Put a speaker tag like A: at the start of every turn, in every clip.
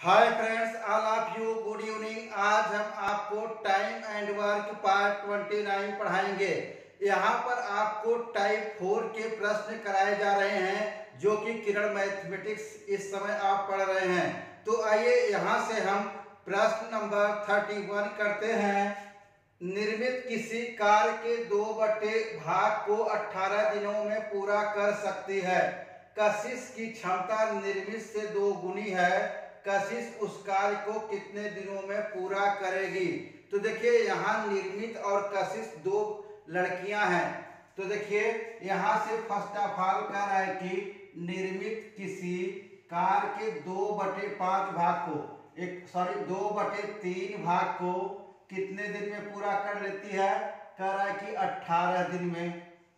A: Hi friends, all of you good evening. आज हम आपको टाइम एंड वर्क पार्ट 29 पढ़ाएंगे। यहाँ पर आपको टाइप 4 के प्रश्न कराए जा रहे हैं जो कि किरण मैथमेटिक्स इस समय आप पढ़ रहे हैं। तो आइए यहाँ से हम प्रश्न नंबर 31 करते हैं। निर्मित किसी कार्य के 2 भाग को 18 दिनों में पूरा कर सकती है। कशिश की क्षमता निर्मित से 2 गुनी है। कशिश उस कार्य को कितने दिनों में पूरा करेगी? तो देखिए यहाँ निर्मित और कशिश 2 लड़कियां हैं। तो देखिए यहाँ से फर्स्ट ऑफ ऑल कह रहा है कि निर्मित किसी कार्य के 2/5 भाग को 2/3 भाग को कितने दिन में पूरा कर लेती है? कह रहा है कि 18 दिन में।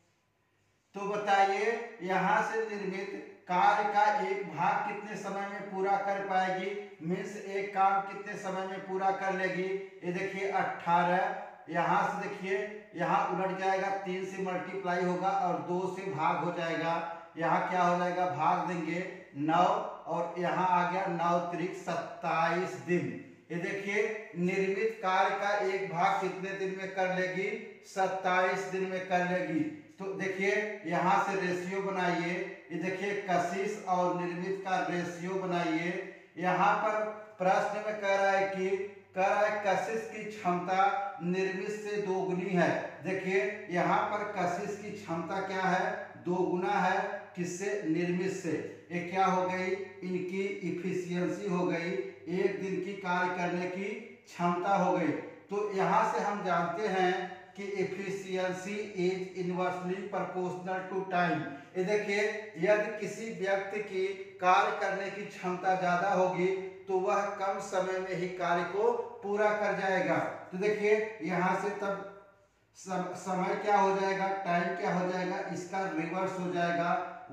A: तो बताइए यहाँ से निर्मित कार्य का एक भाग कितने समय में पूरा कर पाएगी? मीन्स एक काम कितने समय में पूरा कर लेगी? ये देखिए 18। यहाँ से देखिए यहाँ उलट जाएगा, 3 से मल्टीप्लाई होगा और 2 से भाग हो जाएगा। यहाँ क्या हो जाएगा? भाग देंगे 9 और यहाँ आ गया 9 त्रिक 27 दिन। ये देखिए निर्मित कार्य का एक भाग कितने दिन में कर लेगी? 27 दिन में कर लेगी। तो देखिए यहाँ से रेशियो बनाइए। ये देखिए कशिश और निर्मित का रेशियो बनाइए। यहाँ पर प्रश्न में कह रहा है कशिश की क्षमता निर्मित से 2 गुनी है। देखिए यहाँ पर कशिश की क्षमता क्या है? 2 गुना है। किससे? निर्मित से। ये क्या हो गई? इनकी इफिशियंसी हो गई, एक दिन की कार्य करने की क्षमता हो गई। तो यहाँ से हम जानते हैं कि efficiency is inversely proportional to time. ये देखिए यदि किसी व्यक्ति की कार्य करने की क्षमता ज्यादा होगी तो वह कम समय में ही कार्य को पूरा कर जाएगा। तो देखिए यहाँ से तब समय क्या हो जाएगा? टाइम क्या हो जाएगा? इसका रिवर्स हो जाएगा,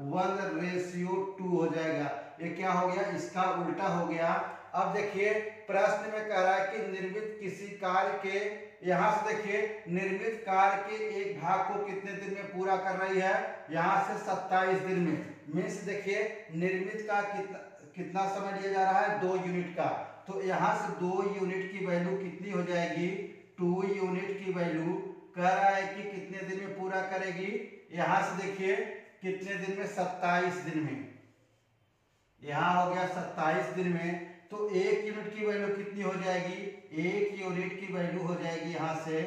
A: 1:2 हो जाएगा। ये क्या हो गया? इसका उल्टा हो गया। अब देखिए प्रश्न में कह रहा है कि निर्मित किसी कार्य के, यहाँ से देखिए निर्मित कार्य के एक भाग को कितने दिन में पूरा कर रही है? यहाँ से 27 दिन में। मीन्स देखिए निर्मित का कितना समय लिया जा रहा है? 2 यूनिट का। तो यहाँ से 2 यूनिट की वैल्यू कितनी हो जाएगी? 2 यूनिट की वैल्यू कह रहा है कि कितने दिन में पूरा करेगी? यहाँ से देखिए कितने दिन में? 27 दिन में। यहाँ हो गया 27 दिन में। तो 1 यूनिट की वैल्यू कितनी हो जाएगी? 1 यूनिट की वैल्यू हो जाएगी यहाँ से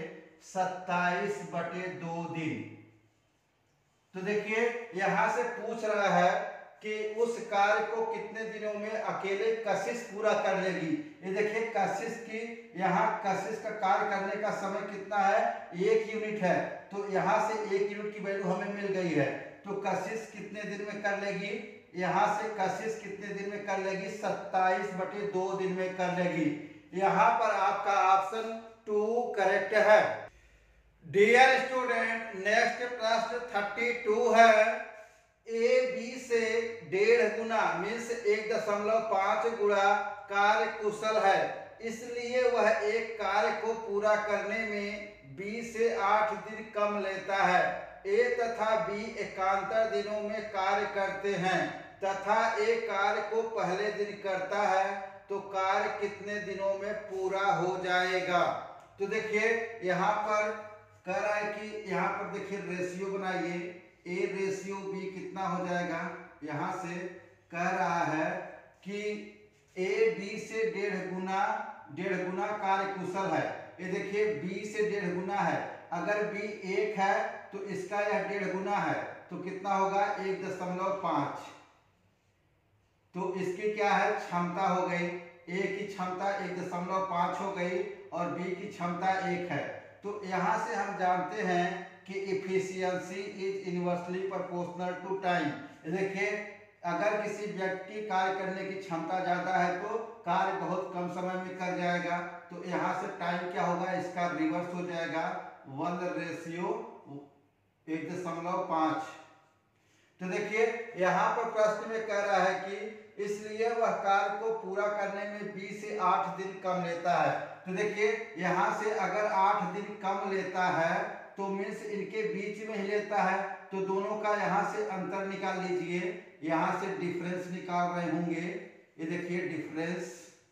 A: 27/2 दिन। तो देखिए यहाँ से पूछ रहा है कि उस कार्य को कितने दिनों में अकेले कशिश पूरा कर लेगी। ये देखिए कशिश की, यहाँ कशिश का कार्य करने का समय कितना है? 1 यूनिट है। तो यहाँ से 1 यूनिट की वैल्यू हमें मिल गई है। तो कशिश कितने दिन में कर लेगी? यहाँ से कशिश कितने दिन में कर लेगी? 27/2 दिन में कर लेगी। यहाँ पर आपका ऑप्शन 2 करेक्ट है। डियर स्टूडेंट, नेक्स्ट प्रश्न 32 है। ए बी से 1.5 गुना मीन्स 1.5 गुना कार्य कुशल है, इसलिए वह एक कार्य को पूरा करने में बी से 8 दिन कम लेता है। ए तथा बी एकांतर दिनों में कार्य करते हैं तथा ए कार्य को पहले दिन करता है, तो कार्य कितने दिनों में पूरा हो जाएगा? तो देखिए यहाँ पर कह रहा है कि यहाँ पर देखिए रेशियो बनाइए। ए रेशियो बी कितना हो जाएगा? यहाँ से कह रहा है कि ए बी से 1.5 गुना कार्य कुशल है। ये देखिए बी से 1.5 गुना है। अगर बी 1 है तो इसका यह 1.5 गुना है, तो कितना होगा? 1.5। तो इसकी क्या है? क्षमता हो गई। ए की क्षमता 1.5 हो गई और बी की क्षमता 1 है। तो यहाँ से हम जानते हैं कि efficiency is inversely proportional to time. देखिए अगर किसी व्यक्ति कार्य करने की क्षमता ज्यादा है तो कार्य बहुत कम समय में कर जाएगा। तो यहाँ से टाइम क्या होगा? इसका रिवर्स हो जाएगा, 1:1.5। तो देखिए यहाँ पर प्रश्न में कह रहा है कि इसलिए वह कार्य को पूरा करने में 20 से 8 दिन कम लेता है। तो देखिए यहाँ से अगर 8 दिन कम लेता है तो मीन्स इनके बीच में ही लेता है, तो दोनों का यहाँ से अंतर निकाल लीजिए। यहाँ से डिफरेंस निकाल रहे होंगे। ये देखिए डिफरेंस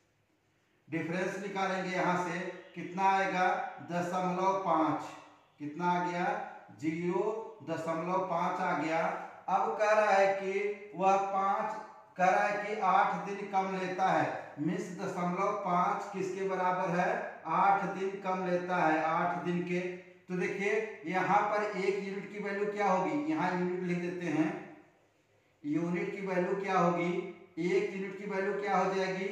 A: डिफरेंस निकालेंगे यहाँ से, कितना आएगा 0.5, कितना आ गया 0.5 आ गया। अब कह रहा है कि वह 5 कह रहा है कि 8 दिन कम लेता है, मीन्स 0.5 किसके बराबर है 8 दिन कम लेता है, 8 दिन के। तो देखिए यहाँ पर एक यूनिट की वैल्यू क्या होगी, यहाँ यूनिट लिख देते हैं, यूनिट की वैल्यू क्या होगी, एक यूनिट की वैल्यू क्या हो जाएगी,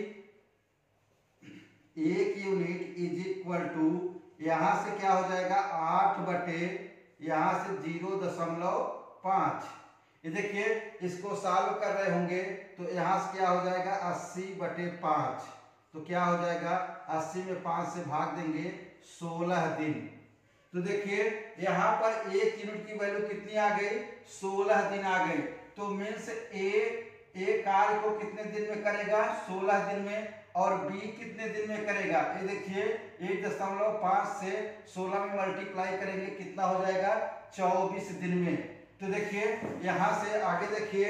A: एक यूनिट इज इक्वल टू यहां से क्या हो जाएगा 8 बटे यहां से 0.5। ये देखिए इसको सॉल्व कर रहे होंगे तो यहां से क्या हो जाएगा 80/5, तो क्या हो जाएगा 80 में 5 से भाग देंगे 16 दिन। तो देखिए यहाँ पर एक यूनिट की वैल्यू कितनी आ गई 16 दिन आ गई। तो मीन्स ए कार्य को कितने दिन में करेगा 16 दिन में, और बी कितने दिन में करेगा, ये देखिए 1.5 से 16 में मल्टीप्लाई करेंगे कितना हो जाएगा 24 दिन में। तो देखिए यहां से आगे देखिए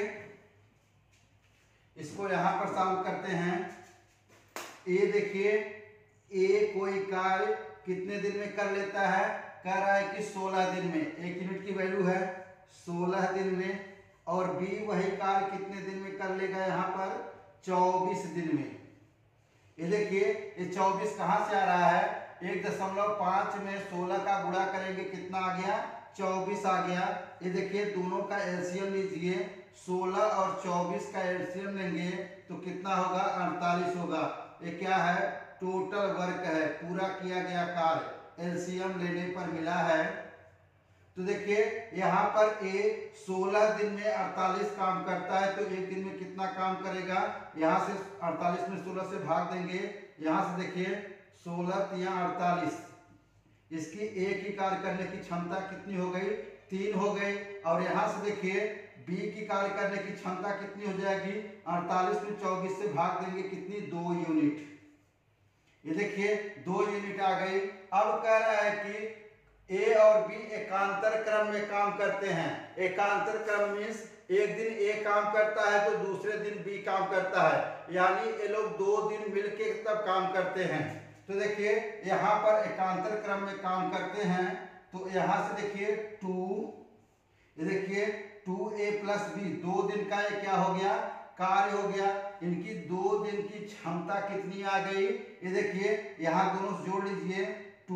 A: इसको यहां पर सॉल्व करते हैं। ए देखिए ए कोई कार्य कितने दिन में कर लेता है, कह रहा है कि 16 दिन में, एक यूनिट की वैल्यू है 16 दिन में, और बी वही कार्य कितने दिन में कर लेगा यहाँ पर 24 दिन में। ये देखिए ये 24 कहाँ से आ रहा है, 1.5 में 16 का गुणा करेंगे कितना आ गया 24 आ गया। ये देखिए दोनों का एलसीएम लीजिए, 16 और 24 का एलसीएम लेंगे तो कितना होगा 48 होगा। ये क्या है टोटल वर्क है, पूरा किया गया कार्य एलसीएम लेने पर मिला है। तो देखिए यहाँ पर ए 16 दिन में 48 काम करता है, तो एक दिन में कितना काम करेगा, यहाँ से 48 में 16 से भाग देंगे, यहाँ से देखिए 16 या 48, इसकी एक ही कार्य करने की क्षमता कितनी हो गई 3 हो गई। और यहाँ से देखिए बी की कार्य करने की क्षमता कितनी हो जाएगी 48 में 24 से भाग देंगे कितनी 2 यूनिट। ये देखिए 2 यूनिट आ गई। अब कह रहा है कि ए और बी एकांतर क्रम में काम करते हैं। एकांतर क्रम मीन्स एक दिन ए काम करता है तो दूसरे दिन बी काम करता है, यानी ये लोग 2 दिन मिलके तब काम करते हैं। तो देखिए यहाँ पर एकांतर क्रम में काम करते हैं, तो यहाँ से देखिए 2, ये देखिए 2a + b 2 दिन का ये क्या हो गया कार्य हो गया। इनकी 2 दिन की क्षमता कितनी आ गई, ये देखिए यहाँ दोनों जोड़ लीजिए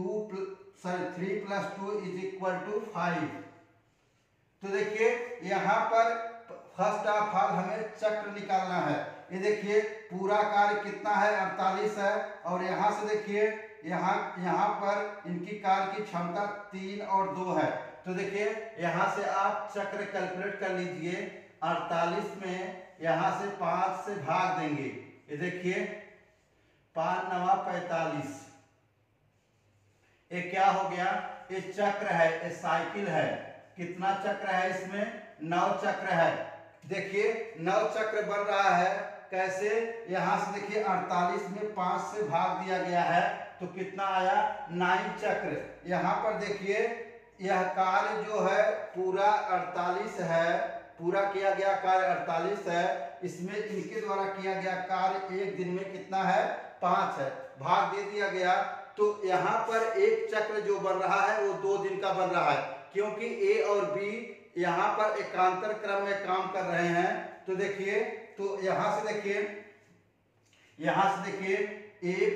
A: 3 + 2 = 5। तो देखिए यहाँ पर फर्स्ट ऑफ ऑल हमें चक्र निकालना है। ये देखिए पूरा कार्य कितना है 48 है, और यहाँ से देखिए यहाँ पर इनकी कार्य की क्षमता 3 और 2 है। तो देखिए यहाँ से आप चक्र कैलकुलेट कर लीजिए, 48 में यहाँ से 5 से भाग देंगे, ये देखिए 5 × 9 = 45। ये क्या हो गया, ये चक्र है, ये साइकिल है। कितना चक्र है इसमें 9 चक्र है। देखिए 9 चक्र बन रहा है, कैसे, यहाँ से देखिए 48 में 5 से भाग दिया गया है तो कितना आया 9 चक्र। यहाँ पर देखिए यह कार्य जो है पूरा 48 है, पूरा किया गया कार्य 48 है, इसमें इनके द्वारा किया गया कार्य एक दिन में कितना है 5 है, भाग दे दिया गया। तो यहाँ पर एक चक्र जो बन रहा है वो 2 दिन का बन रहा है, क्योंकि ए और बी यहाँ पर एकांतर क्रम में काम कर रहे हैं। तो देखिए तो यहाँ से देखिए a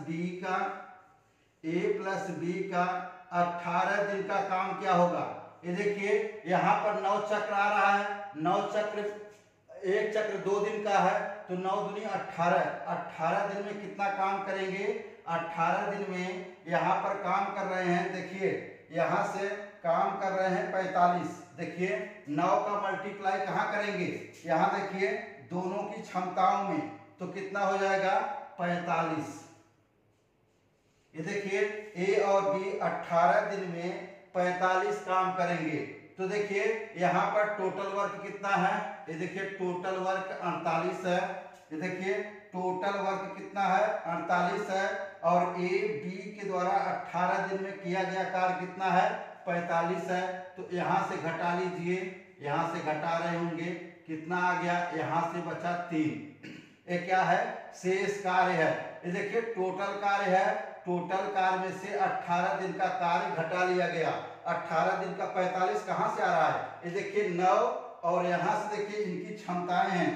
A: + b का 18 दिन का काम क्या होगा। ये देखिए यहाँ पर 9 चक्र आ रहा है, 9 चक्र, एक चक्र 2 दिन का है तो 9 दूनी 18, 18 दिन में कितना काम करेंगे 18 दिन में यहाँ पर काम कर रहे हैं। देखिए यहाँ से काम कर रहे हैं 45, देखिए 9 का मल्टीप्लाई कहाँ करेंगे, यहाँ देखिए दोनों की क्षमताओं में, तो कितना हो जाएगा 45। ये देखिए ए और बी 18 दिन में 45 काम करेंगे। तो देखिए यहाँ पर टोटल वर्क कितना है, ये देखिए टोटल वर्क 48 है। ये देखिए टोटल वर्क कितना है 48 है, और ए बी के द्वारा 18 दिन में किया गया कार्य कितना है 45 है। तो यहाँ से घटा लीजिए, यहाँ से घटा रहे होंगे कितना आ गया, यहाँ से बचा 3। ये क्या है, शेष कार्य है। ये देखिए टोटल कार्य है, टोटल कार्य में से 18 दिन का कार्य घटा लिया गया। 18 दिन का 45 कहाँ से आ रहा है, ये देखिए 9 और यहाँ से देखिए इनकी क्षमताएं हैं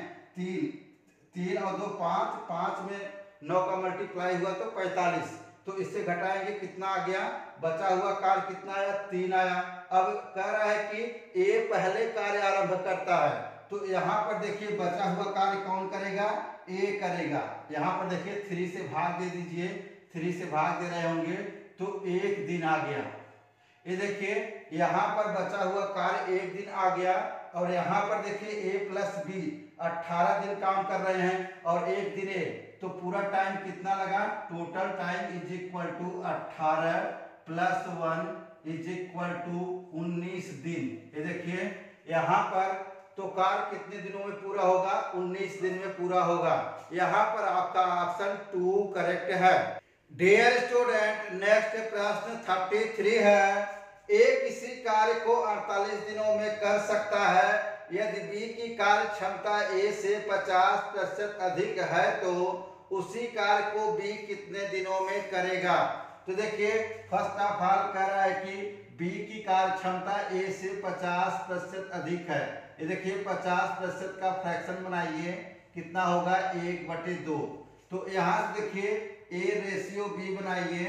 A: 3 और 2 5, 5 में 9 का मल्टीप्लाई हुआ तो 45, तो इससे घटाएंगे कितना आ गया, बचा हुआ कार्य कितना आया, 3 आया। अब कह रहा है कि ए पहले कार्य आरंभ करता है, तो यहाँ पर देखिए बचा हुआ कार्य कौन करेगा, ए करेगा। यहाँ पर देखिए 3 से भाग दे दीजिए, 3 से भाग दे रहे होंगे तो 1 दिन आ गया। ये देखिए यहाँ पर बचा हुआ कार्य 1 दिन आ गया, और यहाँ पर देखिए a प्लस बी 18 दिन काम कर रहे हैं और 1 दिन ए, तो पूरा टाइम कितना लगा, total time is equal to 18 plus 1 is equal to 19 दिन। ये देखिए यहाँ पर तो कार्य कितने दिनों में पूरा होगा, 19 दिन में पूरा होगा। यहाँ पर आपका ऑप्शन 2 करेक्ट है। डियर स्टूडेंट, नेक्स्ट प्रश्न 33 है। ए किसी कार्य को 48 दिनों में कर सकता है यदि बी की कार्य क्षमता ए से 50% अधिक है, तो उसी कार्य को बी कितने दिनों में करेगा। तो देखिए फर्स्ट ऑफ ऑल कह रहा है कि बी की कार्य क्षमता ए से 50% अधिक है। ये देखिए 50% का फ्रैक्शन बनाइए, कितना होगा 1/2। तो यहाँ से देखिए ए रेशियो बी बनाइए,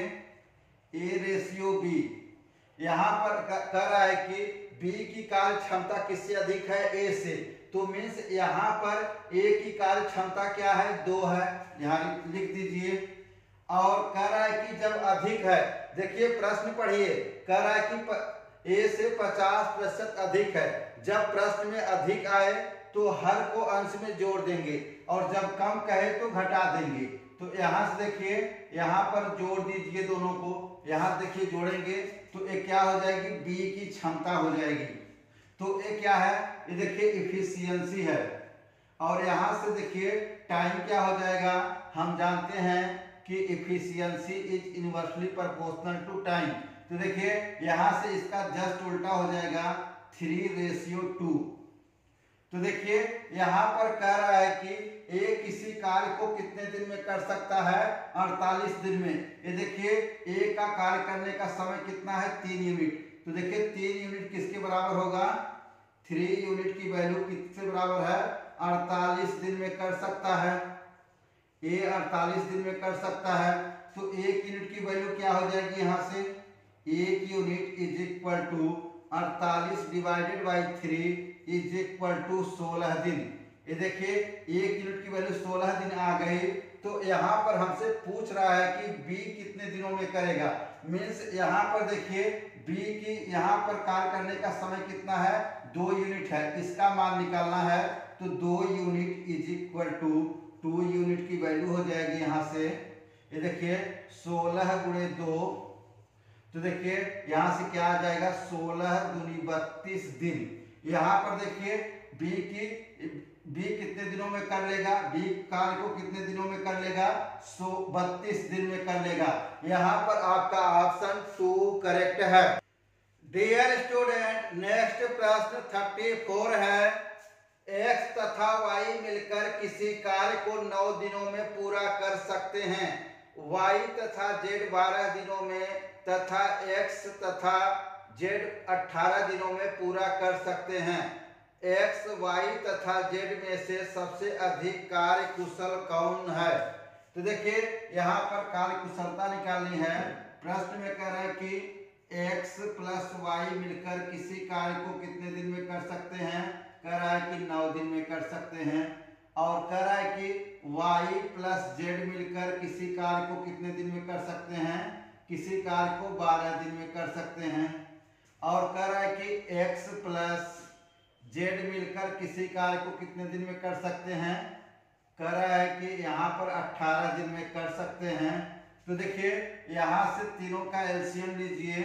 A: ए रेशियो बी। यहाँ पर कह रहा है कि बी की कार्य क्षमता किससे अधिक है, ए से, तो मीन्स यहाँ पर ए की कार्य क्षमता क्या है, 2 है, यहाँ लिख दीजिए। और कह रहा है कि जब अधिक है, देखिए प्रश्न पढ़िए, कह रहा है कि ए से 50% अधिक है। जब प्रश्न में अधिक आए तो हर को अंश में जोड़ देंगे, और जब कम कहे तो घटा देंगे। तो यहाँ से देखिए यहाँ पर जोड़ दीजिए दोनों को, यहाँ देखिए जोड़ेंगे तो ये क्या हो जाएगी, बी की क्षमता हो जाएगी। तो ये क्या है, ये देखिए इफिशियंसी है। और यहाँ से देखिए टाइम क्या हो जाएगा, हम जानते हैं कि efficiency is inversely proportional to time. तो देखिए यहाँ से इसका जस्ट उल्टा हो जाएगा 3:2। तो देखिए यहाँ पर कह रहा है कि ए किसी कार्य को कितने दिन में कर सकता है, 48 दिन में। ये देखिए ए का कार्य करने का समय कितना है, 3 यूनिट। तो देखिए 3 यूनिट किसके बराबर होगा, 3 यूनिट की वैल्यू किससे बराबर है, 48 दिन में कर सकता है। ए 48 दिन में कर सकता है, तो 1 यूनिट की वैल्यू क्या हो जाएगी, यहाँ से 1 unit is equal to 48 divided by 3 is equal to 16 दिन। ये देखिए 1 यूनिट की वैल्यू 16 दिन आ गई। तो यहाँ पर हमसे पूछ रहा है कि बी कितने दिनों में करेगा, मीन्स यहाँ पर देखिए बी की यहाँ पर कार्य करने का समय कितना है, 2 यूनिट है, इसका मान निकालना है। तो 2 unit is equal to 2 unit की वैल्यू हो जाएगी यहाँ से, ये देखिए 16 गुणे 2। तो देखिए यहाँ से क्या आ जाएगा, 16 दूनी 32 दिन। यहाँ पर देखिए बी कितने दिनों में कर लेगा, बी कार्य को कितने दिनों में कर लेगा, 32 दिन में कर लेगा। यहाँ पर आपका ऑप्शन 2 करेक्ट है। डियर स्टूडेंट, नेक्स्ट प्रश्न 34 है। एक्स तथा वाई मिलकर किसी कार्य को 9 दिनों में पूरा कर सकते हैं, वाई तथा जेड 12 दिनों में तथा एक्स तथा जेड 18 दिनों में पूरा कर सकते हैं। एक्स वाई तथा जेड में से सबसे अधिक कार्य कुशल कौन है। तो देखिए यहाँ पर कार्य कुशलता निकालनी है। प्रश्न में कह रहा है कि एक्स प्लस वाई मिलकर किसी कार्य को कितने दिन में कर सकते हैं, कह रहा है कि 9 दिन में कर सकते हैं। और कह रहा है कि वाई प्लस जेड मिलकर किसी कार्य को कितने दिन में कर सकते हैं, किसी कार्य को 12 दिन में कर सकते हैं। और कह रहा है कि x प्लस जेड मिलकर किसी कार्य को कितने दिन में कर सकते हैं, कह रहा है कि यहाँ पर 18 दिन में कर सकते हैं। तो देखिए यहाँ से तीनों का एलसीएम लीजिए,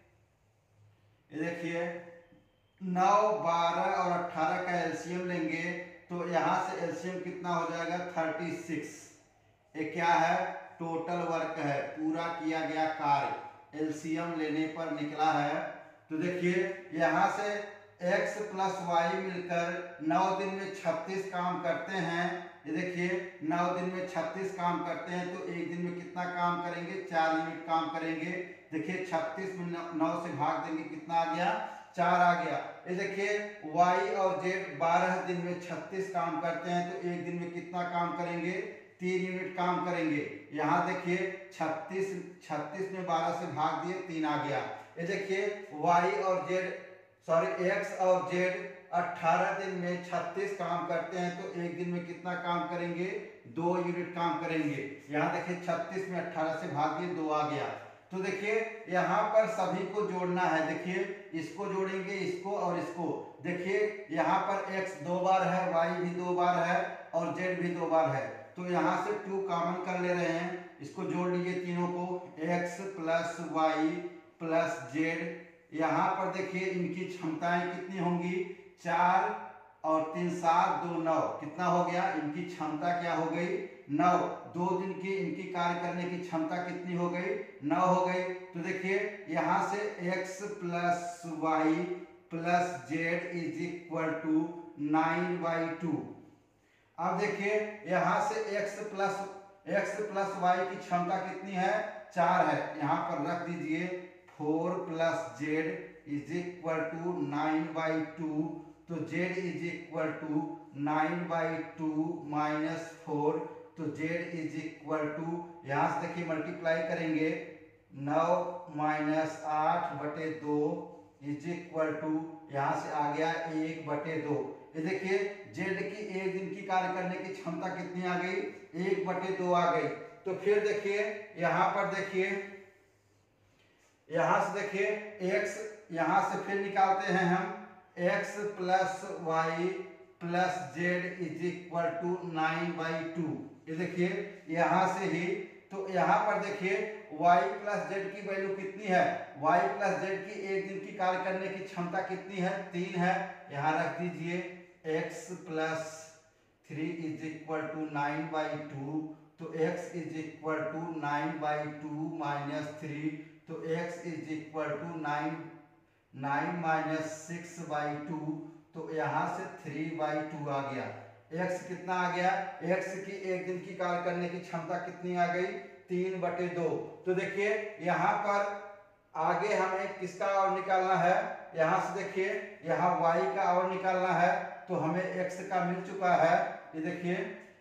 A: ये देखिए 9, 12 और 18 का एलसीएम लेंगे तो यहाँ से एलसीएम कितना हो जाएगा, 36। ये क्या है, टोटल वर्क है, पूरा किया गया कार्य एलसीएम लेने पर निकला है। तो देखिए यहाँ से x प्लस वाई मिलकर 9 दिन में 36 काम करते हैं, ये देखिए 9 दिन में 36 काम करते हैं तो एक दिन में कितना काम करेंगे, 4 यूनिट काम करेंगे। देखिए 36 में 9 से भाग देंगे, कितना आ गया, 4 आ गया। ये देखिए y और z 12 दिन में 36 काम करते हैं तो एक दिन में कितना काम करेंगे, 3 यूनिट काम करेंगे। यहाँ देखिए 36 में 12 से भाग दिए, 3 आ गया। ये देखिए x और z 18 दिन में 36 काम करते हैं तो एक दिन में कितना काम करेंगे, 2 यूनिट काम करेंगे। यहाँ देखिए 36 में 18 से भाग दिए, 2 आ गया। तो देखिए यहाँ पर सभी को जोड़ना है। देखिए इसको जोड़ेंगे, इसको और इसको। देखिए यहाँ पर x 2 बार है, y भी 2 बार है और z भी 2 बार है। तो यहाँ से 2 कॉमन कर ले रहे हैं, इसको जोड़ लीजिए तीनों को, x plus Y plus z। यहाँ पर देखिए इनकी क्षमताएं कितनी होंगी, 4 और 3 7 2 9, कितना हो गया, इनकी क्षमता क्या हो गई, 9। 2 दिन की इनकी कार्य करने की क्षमता कितनी हो गई, 9 हो गई। तो देखिए यहाँ से x plus Y plus Z is equal to 9/2। अब देखिए यहाँ से x प्लस वाई की क्षमता कितनी है, 4 है, यहाँ पर रख दीजिए 4 plus Z is equal to 9/2। तो z is equal to 9/2 minus 4। तो z इज इक्वल टू, यहाँ से देखिए मल्टीप्लाई करेंगे, 9 माइनस 8/2 इज इक्वल टू, यहाँ से आ गया 1/2। ये देखिए z की एक दिन की कार्य करने की क्षमता कितनी आ गई, 1/2 आ गई। तो फिर देखिए यहाँ पर देखिए, यहाँ से देखिए x, यहाँ से फिर निकालते हैं हम, x plus Y plus Z is equal to 9/2। ये देखिए यहाँ से ही, तो यहाँ पर देखिए y प्लस जेड की वैल्यू कितनी है, y प्लस जेड की एक दिन की कार्य करने की क्षमता कितनी है, 3 है। यहाँ रख दीजिए x plus 3 is equal to 9/2। तो x is equal to 9/2 minus 3। तो x is equal to 9 minus 6/2। तो यहाँ से 3/2 आ गया। x कितना आ गया, x की एक दिन की कार्य करने की क्षमता कितनी आ गई, 3/2। तो देखिए यहाँ पर आगे हमें किसका और निकालना है, यहाँ से देखिए यहाँ y का और निकालना है। तो हमें x का मिल चुका है, ये देखिए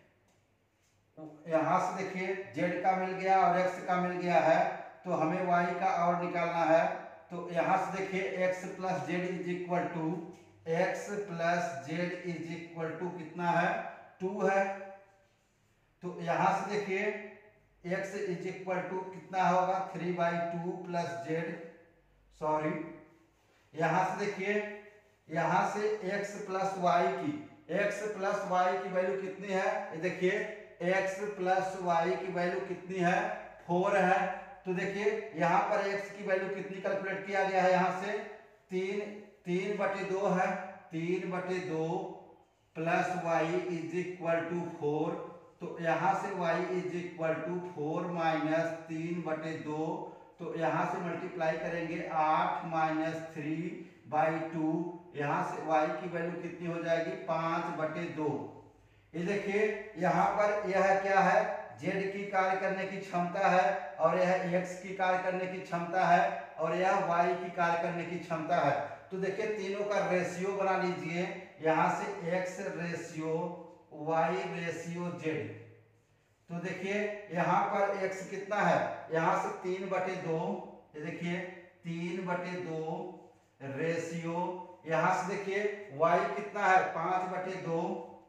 A: यहाँ से देखिए z का मिल गया और x का मिल गया है। तो हमें y का और निकालना है। तो यहाँ से देखिए x plus Z is equal to, x plus Z is equal to कितना है, 2 है। तो यहाँ से देखिए x इज इक्वल टू कितना होगा, 3/2 प्लस जेड, सॉरी यहाँ से देखिए, यहाँ से x प्लस वाई की वैल्यू कितनी है, ये देखिए x प्लस वाई की वैल्यू कितनी है, 4 है। तो देखिए यहाँ पर x की वैल्यू कितनी कैलकुलेट किया गया है, यहाँ से 3/2 है, 3/2 plus Y is equal to 4। तो यहाँ से y is equal to 4 minus 3/2। तो यहाँ से मल्टीप्लाई करेंगे 8 माइनस 3/2। यहाँ से y की वैल्यू कितनी हो जाएगी, 5/2। ये देखिए यहाँ पर यह क्या है, z की कार्य करने की क्षमता है और यह x की कार्य करने की क्षमता है और यह y की कार्य करने की क्षमता है। तो देखिए तीनों का रेशियो बना लीजिए, यहाँ से x ratio y ratio z। तो देखिए यहाँ पर x कितना है, यहाँ से 3/2, ये देखिए 3/2 रेशियो, यहाँ से देखिए y कितना है, 5/2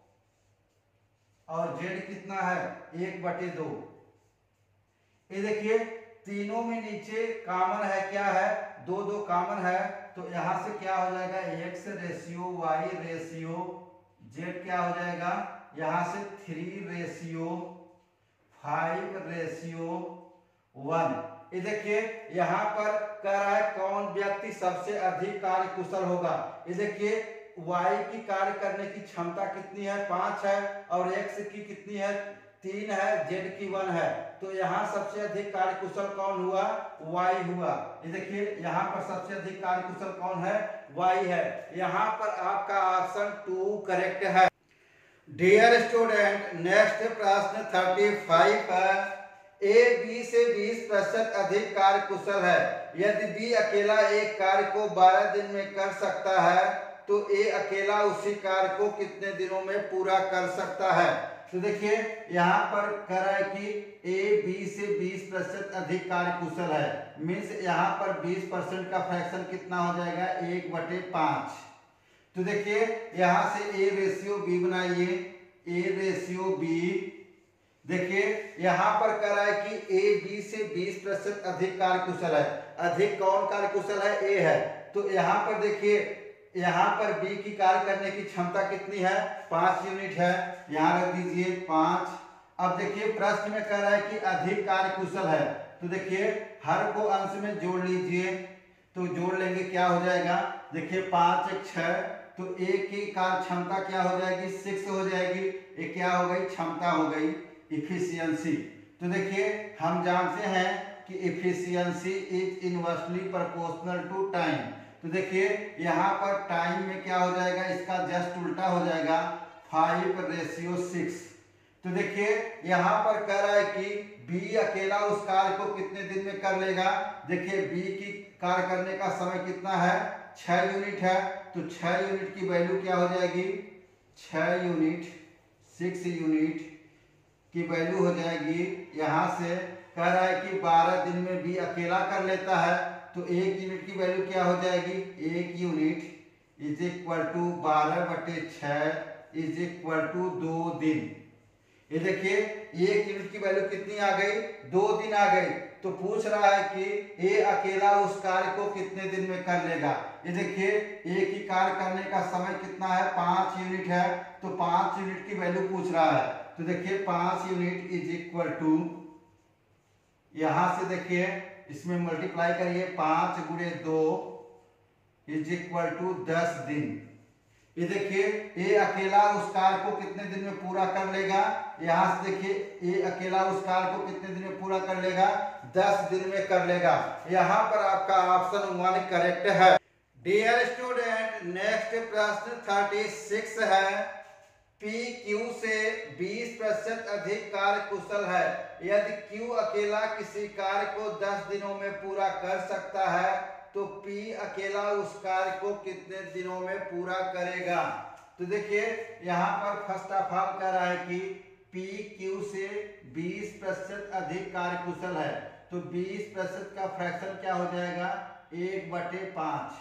A: और z कितना है, 1/2। ये देखिए तीनों में नीचे कॉमन है, क्या है, 2 कॉमन है। तो यहाँ से क्या हो जाएगा, x ratio y ratio z क्या हो जाएगा, यहाँ से 3/5/1। ये देखिए यहाँ पर कह रहा है कौन व्यक्ति सबसे अधिक कार्य कुशल होगा। ये देखिए y की कार्य करने की क्षमता कितनी है, 5 है और x की कितनी है, 3 है, z की 1 है। तो यहाँ सबसे अधिक कार्य कुशल कौन हुआ, y हुआ। ये देखिए यहाँ पर सबसे अधिक कार्य कुशल कौन है, y है। यहाँ पर आपका ऑप्शन 2 करेक्ट है। डियर स्टूडेंट, नेक्स्ट प्रश्न 35 है। ए बी से 20% अधिक कार्य कुशल है। यदि बी अकेला एक कार्य को 12 दिन में कर सकता है तो ए अकेला उसी कार्य को कितने दिनों में पूरा कर सकता है। तो देखिए यहाँ पर कह रहा है कि ए बी से 20% अधिक कार्य कुशल है, मीन्स यहाँ पर 20% का फ्रैक्शन कितना हो जाएगा, 1/5। तो देखिए यहाँ से ए रेशियो बी बनाइए, ए रेशियो बी। देखिए यहाँ पर कह रहा है कि ए बी से 20% अधिक कार्य कुशल है। अधिक कौन कार्य कुशल है, ए है। तो यहाँ पर देखिए यहाँ पर बी की कार्य करने की क्षमता कितनी है, 5 यूनिट है। यहाँ रख दीजिए 5। अब देखिए प्रश्न में कह रहा है कि अधिक कार्य कुशल है, तो देखिए हर को अंश में जोड़ लीजिए। तो जोड़ लेंगे क्या हो जाएगा, देखिए 5 1 6, तो ए की कार्य क्षमता क्या हो जाएगी, 6 हो जाएगी। ये क्या हो गई, क्षमता हो गई, इफिशियंसी। तो देखिए हम जानते हैं कि efficiency is inversely proportional to time. तो देखिए यहाँ पर टाइम में क्या हो जाएगा, इसका जस्ट उल्टा हो जाएगा, 5:6। तो देखिए यहाँ पर कह रहा है कि बी अकेला उस कार्य को कितने दिन में कर लेगा। देखिए बी की कार्य करने का समय कितना है, 6 यूनिट है। तो 6 यूनिट की वैल्यू क्या हो जाएगी, 6 यूनिट, 6 यूनिट की वैल्यू हो जाएगी। यहाँ से कह रहा है कि 12 दिन में बी अकेला कर लेता है, तो 1 यूनिट की वैल्यू क्या हो जाएगी, 1 unit is equal to 12/6 is equal to 2 दिन। ये देखिए 1 यूनिट की वैल्यू कितनी आ गई, 2 दिन आ गई। तो पूछ रहा है कि ए अकेला उस कार्य को कितने दिन में कर लेगा। ये देखिए ए की कार्य करने का समय कितना है, 5 यूनिट है। तो 5 यूनिट की वैल्यू पूछ रहा है। तो देखिए 5 यूनिट इज इक्वल टू, यहां से देखिए इसमें मल्टीप्लाई करिए, 5 × 2 इज इक्वल टू 10 दिन। ये देखिए ए अकेला उस कार्य को कितने दिन में पूरा कर लेगा। यहां से देखिए ए अकेला उस कार्य को कितने दिन में पूरा कर लेगा, 10 दिन में कर लेगा। यहाँ पर आपका ऑप्शन 1 करेक्ट है। डियर स्टूडेंट, नेक्स्ट प्रश्न 36 है। पी क्यू से 20% अधिक कार्य कुशल है। यदि क्यू अकेला किसी कार्य को 10 दिनों में पूरा कर सकता है तो पी अकेला उस कार्य को कितने दिनों में पूरा करेगा। तो देखिए यहाँ पर फर्स्ट ऑफ ऑल कह रहा है कि पी क्यू से 20% अधिक कार्य कुशल है, तो 20% का फ्रैक्शन क्या हो जाएगा, 1/5।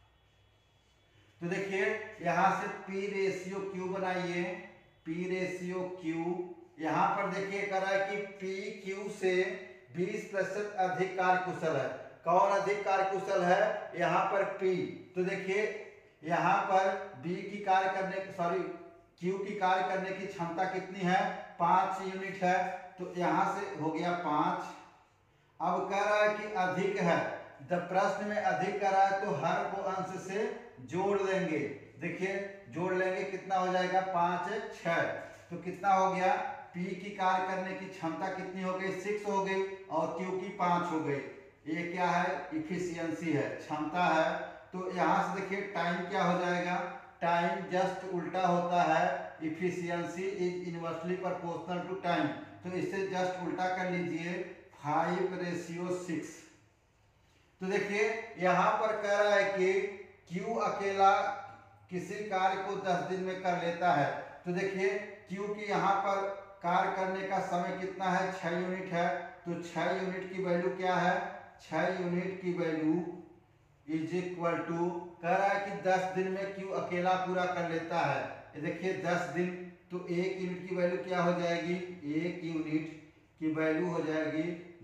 A: तो देखिए यहाँ से P रेशियो Q बनाइए, P रेशियो Q। यहाँ पर देखिए कह रहा है कि P Q से 20% अधिक कार्य कुशल है। कौन अधिक कार्य कुशल है, यहाँ पर P। तो देखिए यहाँ पर B की कार्य करने Q की कार्य करने की क्षमता कितनी है, 5 यूनिट है। तो यहाँ से हो गया 5। अब कह रहा है कि अधिक है, जब प्रश्न में अधिक कर रहा है तो हर को अंश से जोड़ लेंगे। देखिए जोड़ लेंगे कितना हो जाएगा, 5 6। तो कितना हो गया, P की कार्य करने की क्षमता कितनी हो गई, 6 हो गई, और Q की 5 हो गई। ये क्या है, इफिशियंसी है, क्षमता है। तो यहाँ से देखिए टाइम क्या हो जाएगा, टाइम जस्ट उल्टा होता है, efficiency is inversely proportional to time. तो इसे जस्ट उल्टा कर लीजिए, 5:6। तो देखिए यहाँ पर कह रहा है कि Q अकेला किसी कार्य को 10 दिन में कर लेता है। तो देखिए Q की यहाँ पर कार्य करने का समय कितना है, 6 यूनिट है। तो 6 यूनिट की वैल्यू क्या है, 6 यूनिट की वैल्यू इज इक्वल टू, कह रहा है कि 10 दिन में Q अकेला पूरा कर लेता है। ये देखिए 10 दिन, तो 1 यूनिट की वैल्यू क्या हो जाएगी, 1 यूनिट की वैल्यू हो जाएगी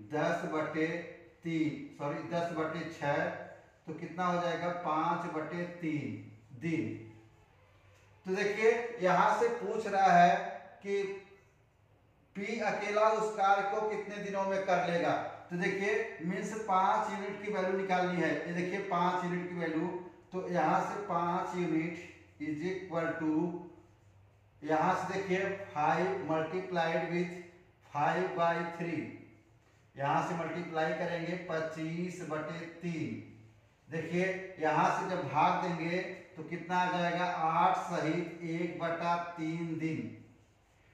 A: 10/6। तो कितना हो जाएगा, 5/3 दिन। तो देखिए यहां से पूछ रहा है कि P अकेला उस कार्य को कितने दिनों में कर लेगा। तो देखिए मीन्स 5 यूनिट की वैल्यू निकालनी है। ये देखिए 5 यूनिट की वैल्यू, तो यहां से 5 यूनिट इज इक्वल टू, यहां से देखिए 5 मल्टीप्लाइड विथ 5/3, यहां से मल्टीप्लाई करेंगे 25/3। देखिए यहां से जब भाग देंगे तो कितना आ जाएगा, 8 सहित 1/3 दिन।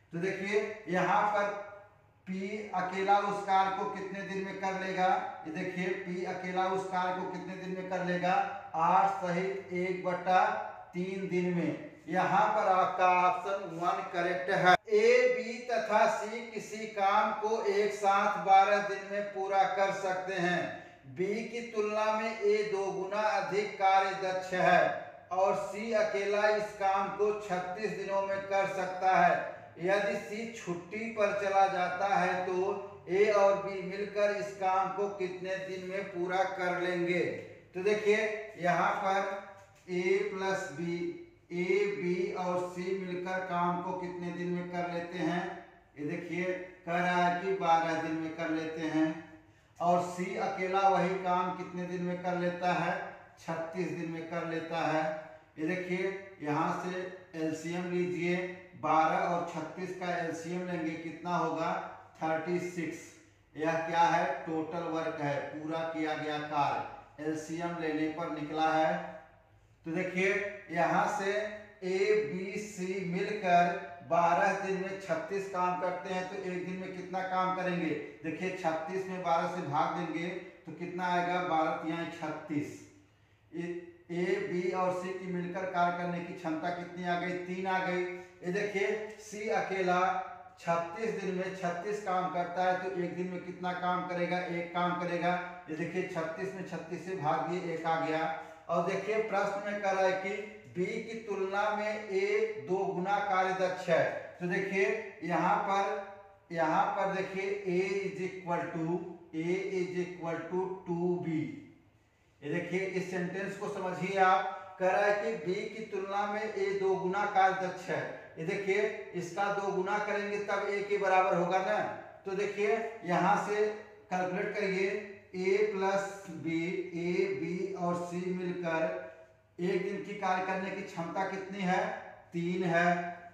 A: तो देखिए यहाँ पर P अकेला उस कार्य को कितने दिन में कर लेगा, ये देखिए P अकेला उस कार्य को कितने दिन में कर लेगा, 8 सहित 1/3 दिन में। यहाँ पर आपका ऑप्शन 1 करेक्ट है। A, B तथा C किसी काम को एक साथ 12 दिन में पूरा कर सकते हैं। B की तुलना में A 2 गुना अधिक कार्य दक्ष है और C अकेला इस काम को 36 दिनों में कर सकता है। यदि C छुट्टी पर चला जाता है तो A और B मिलकर इस काम को कितने दिन में पूरा कर लेंगे। तो देखिए यहाँ पर A plus B, A, B और C मिलकर काम को कितने दिन में कर लेते हैं, ये देखिए कह रहा है कि 12 दिन में कर लेते हैं। और C अकेला वही काम कितने दिन में कर लेता है, 36 दिन में कर लेता है। ये देखिए यहाँ से एलसीएम लीजिए, 12 और 36 का एलसीएम लेंगे, कितना होगा 36। यह क्या है, टोटल वर्क है, पूरा किया गया कार्य एलसीएम लेने पर निकला है। तो देखिए यहाँ से A, B, C मिलकर 12 दिन में 36 काम करते हैं, तो एक दिन में कितना काम करेंगे, देखिए 36 में 12 से भाग देंगे तो कितना आएगा, 12 या 36। A, B और C की मिलकर कार्य करने की क्षमता कितनी आ गई, 3 आ गई। ये देखिए C अकेला 36 दिन में 36 काम करता है, तो एक दिन में कितना काम करेगा, एक काम करेगा। ये देखिए 36 में 36 से भाग दिए, एक आ गया। और देखिए प्रश्न में कह रहा है कि B की तुलना में A 2 गुना कार्य दक्ष है। तो देखिए यहाँ पर देखिए A is equal to 2B। ये देखिए इस सेंटेंस को समझिए आप, कह रहा है कि B की तुलना में A 2 गुना कार्य दक्ष है। ये देखिए इसका 2 गुना करेंगे तब A के बराबर होगा ना। तो देखिए यहाँ से कैलकुलेट करिए, A plus B, A, B और C मिलकर एक दिन की कार्य करने की क्षमता कितनी है, 3 है।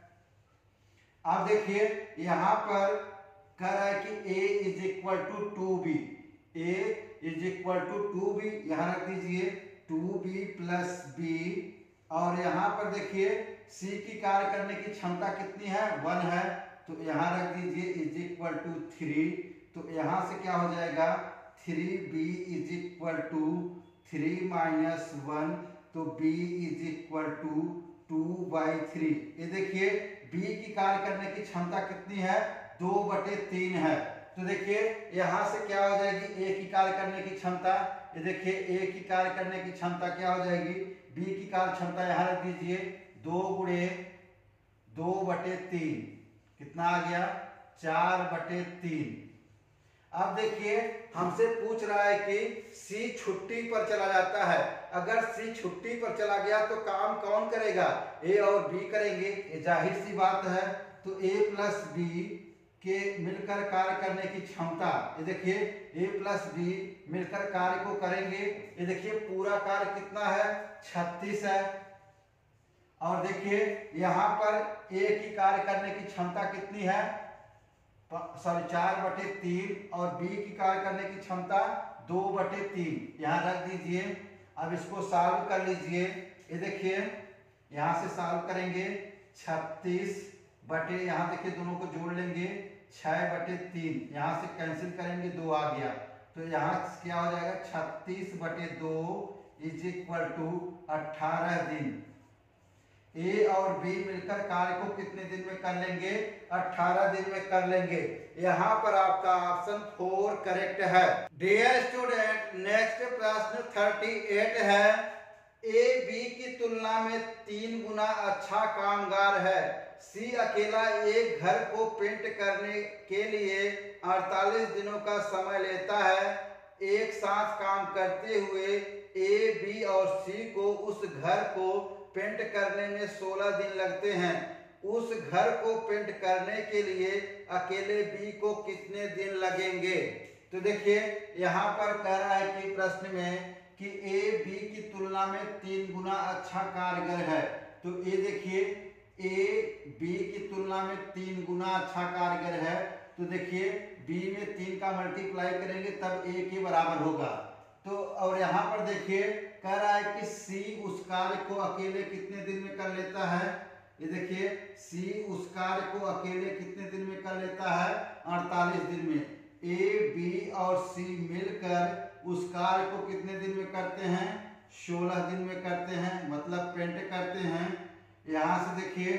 A: अब देखिए यहाँ पर कह रहा है कि A is equal to 2B, A is equal to 2B, यहाँ रख दीजिए 2B प्लस B। और यहाँ पर देखिए C की कार्य करने की क्षमता कितनी है, 1 है, तो यहाँ रख दीजिए इज इक्वल टू 3। तो यहाँ से क्या हो जाएगा, 3B is equal to 3 minus 1, तो B इज इक्वल टू 2/3। ये देखिए B की कार्य करने की क्षमता कितनी है, 2/3 है। तो देखिए यहाँ से क्या हो जाएगी, A की कार्य करने की क्षमता, ये देखिए A की कार्य करने की क्षमता क्या हो जाएगी, B की कार्य क्षमता यहाँ रख दीजिए 2 गुणे 2/3, कितना आ गया, 4/3। अब देखिए हमसे पूछ रहा है कि C छुट्टी पर चला जाता है। अगर C छुट्टी पर चला गया तो काम कौन करेगा, A और B करेंगे, ये जाहिर सी बात है। तो A प्लस B के मिलकर कार्य करने की क्षमता, ये देखिए A प्लस B मिलकर कार्य को करेंगे, ये देखिए पूरा कार्य कितना है, 36 है। और देखिए यहाँ पर A की कार्य करने की क्षमता कितनी है, 4/3 और B की कार्य करने की क्षमता 2/3, यहाँ रख दीजिए। अब इसको सॉल्व कर लीजिए, ये देखिए यहाँ से सॉल्व करेंगे 36 बटे, यहाँ देखिए दोनों को जोड़ लेंगे 6/3, यहाँ से कैंसिल करेंगे 2 आ गया, तो यहाँ क्या हो जाएगा 36/2 इज इक्वल टू 18 दिन। A और B मिलकर कार्य को कितने दिन में कर लेंगे, 18 दिन में कर लेंगे। यहाँ पर आपका ऑप्शन 4 करेक्ट है। डियर स्टूडेंट, नेक्स्ट प्रश्न 38 है। A B की तुलना में 3 गुना अच्छा कामगार है। C अकेला एक घर को पेंट करने के लिए 48 दिनों का समय लेता है। एक साथ काम करते हुए A, B और C को उस घर को पेंट करने में 16 दिन लगते हैं। उस घर को पेंट करने के लिए अकेले B को कितने दिन लगेंगे। तो देखिए यहाँ पर कह रहा है कि प्रश्न में कि A B की तुलना में 3 गुना अच्छा कारीगर है। तो ये देखिए A B की तुलना में 3 गुना अच्छा कारीगर है, तो देखिए B में 3 का मल्टीप्लाई करेंगे तब A के बराबर होगा। तो और यहाँ पर देखिए कह रहा है कि C उस कार्य को अकेले कितने दिन में कर लेता है। ये देखिए सी उस कार्य को अकेले कितने दिन में कर लेता है? 48 दिन में। ए, बी और सी मिलकर उस कार्य को कितने दिन में करते हैं? 16 दिन में करते हैं, मतलब पेंट करते हैं। यहां से देखिए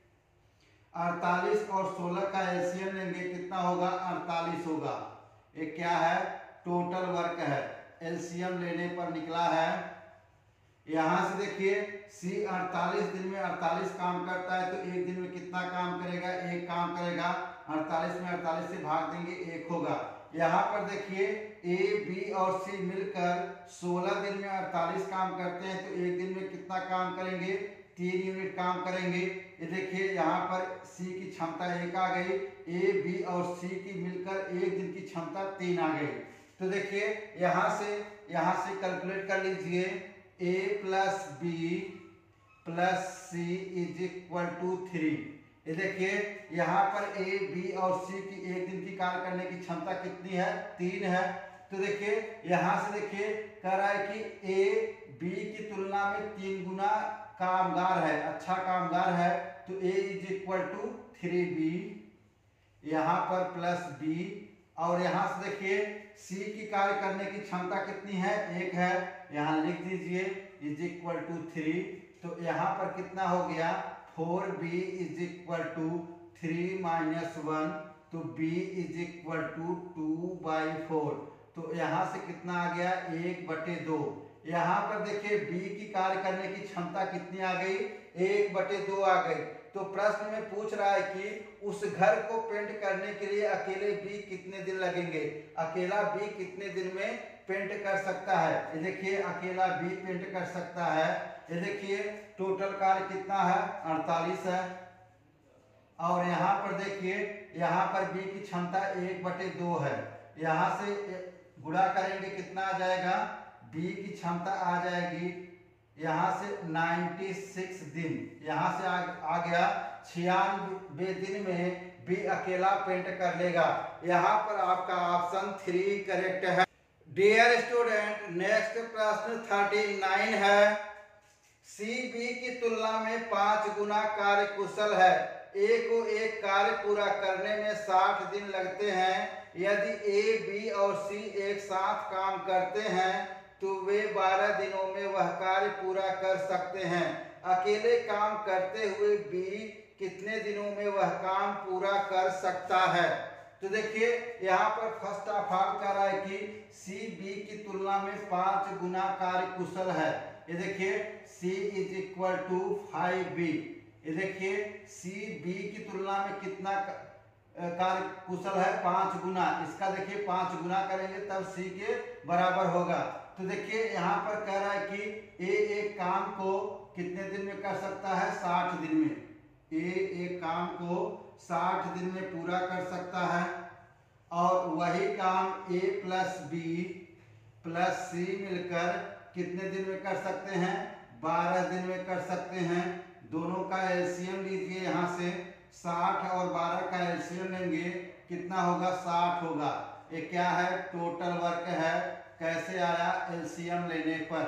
A: 48 और 16 का एलसीएम लेंगे, कितना होगा? 48 होगा। ये क्या है? टोटल वर्क है, एलसीएम लेने पर निकला है। यहां से देखिए सी 48 दिन में 48 काम करता है, तो एक दिन में कितना काम करेगा? एक काम करेगा। 48 में 48 से भाग देंगे, 1 होगा। यहाँ पर देखिए ए, बी और सी मिलकर 16 दिन में 48 काम करते हैं, तो एक दिन में कितना काम करेंगे? 3 यूनिट काम करेंगे। ये देखिए यहाँ पर सी की क्षमता 1 आ गई, ए, बी और सी की मिलकर एक दिन की क्षमता 3 आ गई। तो देखिए यहाँ से कैलकुलेट कर लीजिए, A plus B plus C is equal to 3। ये देखिए यहाँ पर ए, बी और सी की एक दिन की कार्य करने की क्षमता कितनी है? 3 है। तो देखिए यहाँ से देखिए कह रहा है कि ए, बी की तुलना में 3 गुना कामगार है, अच्छा कामगार है, तो ए इज इक्वल टू 3b, यहाँ पर प्लस बी। और यहाँ से देखिए सी की कार्य करने की क्षमता कितनी है? 1 है, यहाँ लिख दीजिए इज इक्वल टू 3। तो यहाँ पर कितना हो गया? 4b is equal to 3 minus 1, तो b इज इक्वल टू 2/4। तो यहाँ से कितना आ गया? 1/2। यहाँ पर देखिए b की कार्य करने की क्षमता कितनी आ गई? 1/2 आ गई। तो प्रश्न में पूछ रहा है कि उस घर को पेंट करने के लिए अकेले बी कितने दिन लगेंगे? अकेला बी कितने दिन में पेंट कर सकता है? ये देखिए अकेला बी पेंट कर सकता है। ये देखिए टोटल कार्य कितना है? 48 है। और यहाँ पर देखिए यहाँ पर बी की क्षमता 1/2 है। यहाँ से गुणा करेंगे, कितना आ जाएगा? बी की क्षमता आ जाएगी यहाँ से 96 दिन, यहाँ से आ गया 96 दिन में बी अकेला पेंट कर लेगा। यहाँ पर आपका ऑप्शन 3 करेक्ट है। डियर स्टूडेंट, नेक्स्ट प्रश्न 39 है। सी बी की तुलना में 5 गुना कार्य कुशल है। ए को एक कार्य पूरा करने में 60 दिन लगते हैं। यदि ए, बी और सी एक साथ काम करते हैं तो वे 12 दिनों में वह कार्य पूरा कर सकते हैं। अकेले काम करते हुए बी कितने दिनों में वह काम पूरा कर सकता है? तो देखिए यहाँ पर फर्स्ट ऑफ ऑल कह रहा है कि सी बी की तुलना में 5 गुना कार्य कुशल है। ये देखिए सी इज इक्वल टू 5b। ये देखिए सी बी की तुलना में कितना कार्य कुशल है? 5 गुना। इसका देखिए 5 गुना करेंगे तब सी के बराबर होगा। तो देखिए यहाँ पर कह रहा है कि ए एक काम को कितने दिन में कर सकता है? 60 दिन में। ए एक काम को 60 दिन में पूरा कर सकता है। और वही काम A plus B plus C मिलकर कितने दिन में कर सकते हैं? 12 दिन में कर सकते हैं। दोनों का एलसीएम लीजिए, यहाँ से 60 और 12 का एलसीएम लेंगे, कितना होगा? 60 होगा। ये क्या है? टोटल वर्क है। कैसे आया? एलसीएम लेने पर।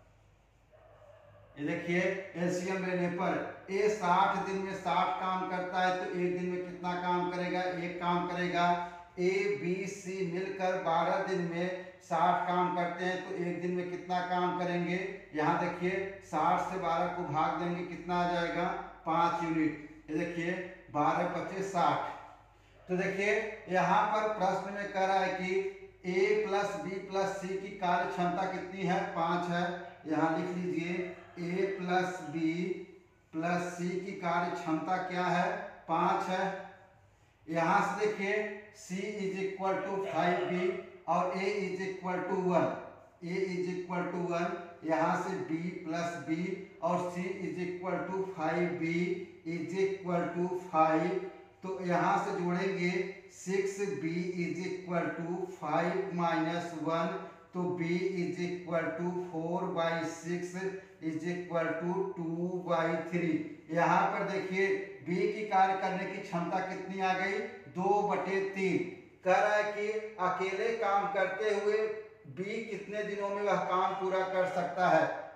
A: ये देखिए एलसीएम लेने पर ए 60 दिन में 60 काम करता है, तो एक दिन में कितना काम करेगा? 1 काम करेगा। ए, बी, सी मिलकर 12 दिन में 60 काम करते हैं, तो एक दिन में कितना काम करेंगे? यहाँ देखिए 60 से 12 को भाग देंगे, कितना आ जाएगा? 5 यूनिट। ये देखिए 12 × 60। तो देखिए यहाँ पर प्रश्न में कह रहा है कि A plus B plus C की कार्य क्षमता कितनी है? 5 है। यहाँ लिख लीजिए A plus B plus C की कार्य क्षमता क्या है? 5 है। यहाँ से देखिए सी इज इक्वल टू 5b और A is equal to 1। A is equal to 1, यहाँ से b प्लस बी और c is equal to 5b is equal to 5। तो यहाँ से जोड़ेंगे 6b is equal to 5 minus 1, तो b is equal to 4/6 is equal to 2/3। यहाँ पर देखिए b की कार्य करने की क्षमता कितनी आ गई? 2/3। कह रहा है कि अकेले काम करते हुए b कितने दिनों में वह काम पूरा कर सकता है?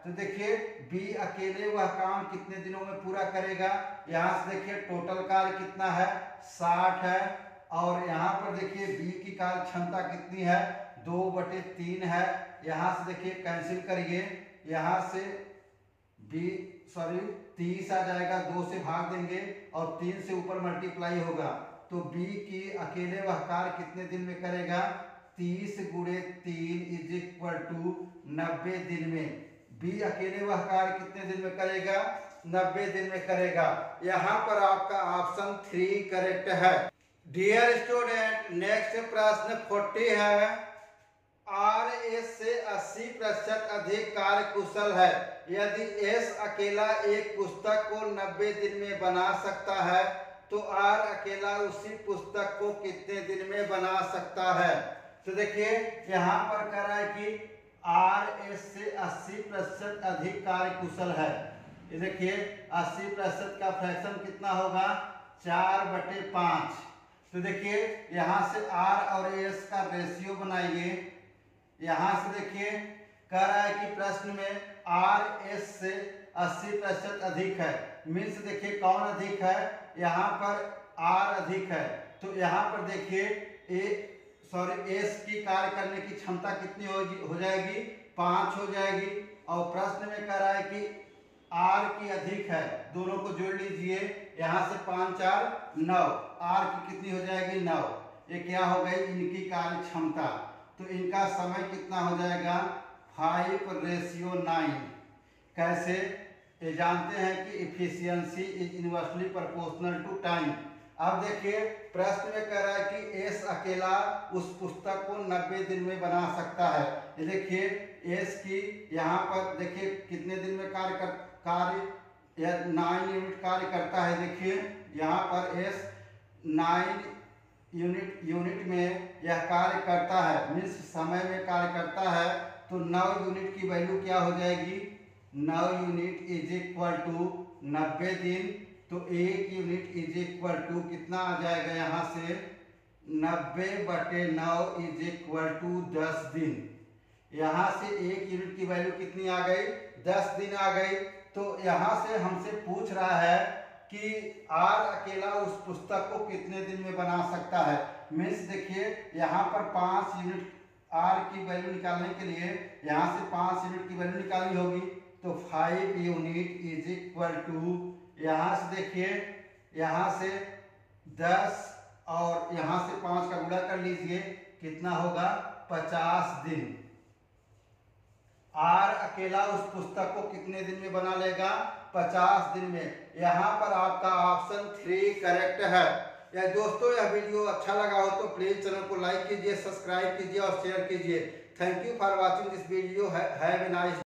A: तो देखिए बी अकेले वह काम कितने दिनों में पूरा करेगा। यहाँ से देखिए टोटल कार्य कितना है 60 है, और यहाँ पर देखिए बी की कार्य क्षमता कितनी है 2/3 है। यहाँ से देखिए कैंसिल करिए, यहाँ से बी 30 आ जाएगा, 2 से भाग देंगे और 3 से ऊपर मल्टीप्लाई होगा, तो बी की अकेले वह कार्य कितने दिन में करेगा 30 × 3 = 90 दिन में। बी अकेले वह कार्य कितने दिन में करेगा 90 दिन में करेगा। यहाँ पर आपका ऑप्शन 3 करेक्ट है। डियर स्टूडेंट, नेक्स्ट प्रश्न 40 है। RS से 80% अधिक कार्य कुशल है। यदि S अकेला एक पुस्तक को 90 दिन में बना सकता है तो R अकेला उसी पुस्तक को कितने दिन में बना सकता है। तो देखिए यहाँ पर कह रहा है कि RS से 80% अधिक कार्य कुशल है। ये देखिए 80% का फ्रैक्शन कितना होगा 4/5। तो देखिए यहाँ से R और S का रेशियो बनाइए। यहाँ से देखिए कह रहा है कि प्रश्न में RS से 80% अधिक है, मीन्स देखिए कौन अधिक है, यहाँ पर R अधिक है। तो यहाँ पर देखिए S की कार्य करने की क्षमता कितनी हो जाएगी 5 हो जाएगी, और प्रश्न में कह रहा है कि R की अधिक है, दोनों को जोड़ लीजिए, यहाँ से 5 4 9, R की कितनी हो जाएगी 9। ये क्या हो गई इनकी कार्य क्षमता। तो इनका समय कितना हो जाएगा 5:9। कैसे, ये जानते हैं कि efficiency is inversely proportional to time. अब देखिए प्रश्न में कह रहा है कि S अकेला उस पुस्तक को 90 दिन में बना सकता है। ये देखिए S की यहाँ पर देखिए कितने दिन में कार्य 9 यूनिट कार्य करता है। देखिए यहाँ पर S 9 यूनिट में यह कार्य करता है, मीन्स समय में कार्य करता है। तो 9 यूनिट की वैल्यू क्या हो जाएगी 9 यूनिट = 90 दिन। तो 1 यूनिट = कितना आ जाएगा यहाँ से 90/9 = 10 दिन। यहाँ से 1 यूनिट की वैल्यू कितनी आ गई 10 दिन आ गई। तो यहाँ से हमसे पूछ रहा है कि R अकेला उस पुस्तक को कितने दिन में बना सकता है। मीन्स देखिए यहाँ पर 5 यूनिट R की वैल्यू निकालने के लिए यहाँ से 5 यूनिट की वैल्यू निकालनी होगी। तो 5 यूनिट = यहाँ से देखिए यहाँ से 10 और यहाँ से 5 का गुणा कर लीजिए, कितना होगा 50 दिन। R अकेला उस पुस्तक को कितने दिन में बना लेगा 50 दिन में। यहाँ पर आपका ऑप्शन 3 करेक्ट है। या दोस्तों यह वीडियो अच्छा लगा हो तो प्लीज चैनल को लाइक कीजिए, सब्सक्राइब कीजिए और शेयर कीजिए। Thank you for watching this video. Have a nice